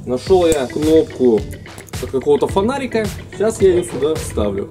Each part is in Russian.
Нашел я кнопку от какого-то фонарика. Сейчас я ее сюда вставлю.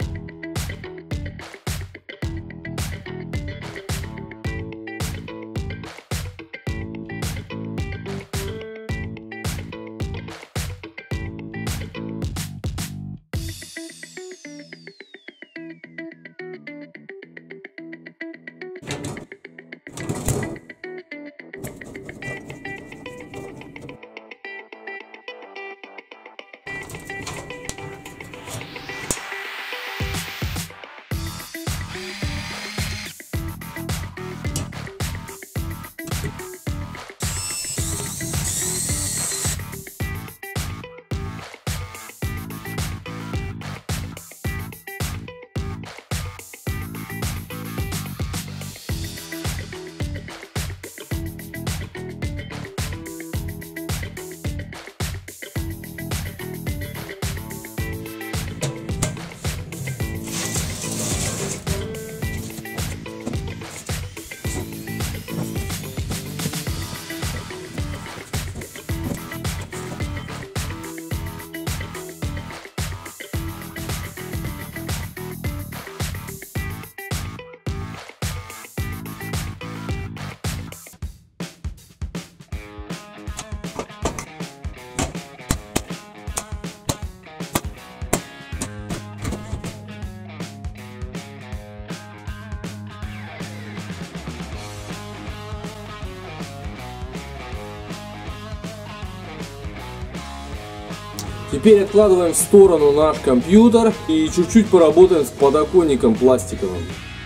Теперь откладываем в сторону наш компьютер и чуть-чуть поработаем с подоконником пластиковым.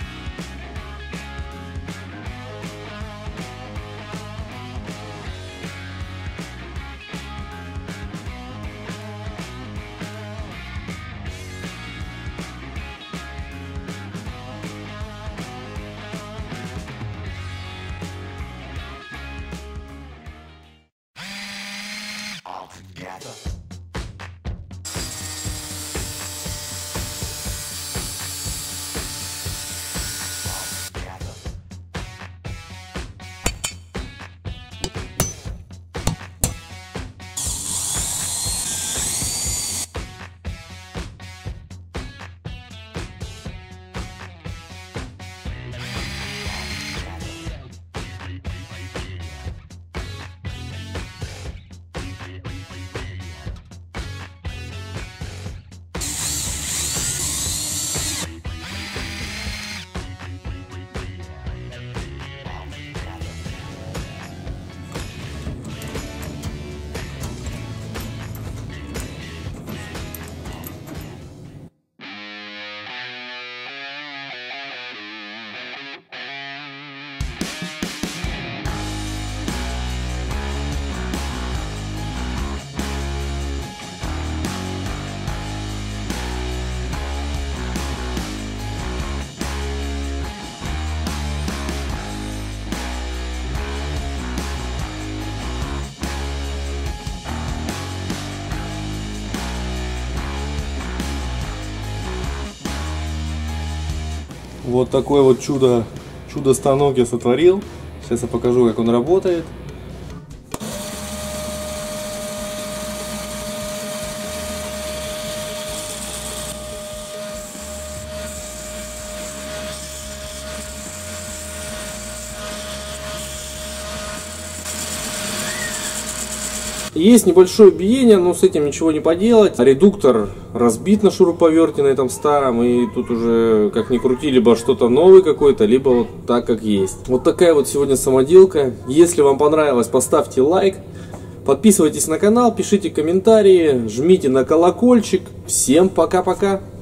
Вот такой вот чудо-станок я сотворил. Сейчас я покажу, как он работает. Есть небольшое биение, но с этим ничего не поделать. Редуктор разбит на шуруповерте на этом старом, и тут уже как ни крути, либо что-то новое какое-то, либо вот так как есть. Вот такая вот сегодня самоделка. Если вам понравилось, поставьте лайк, подписывайтесь на канал, пишите комментарии, жмите на колокольчик. Всем пока-пока!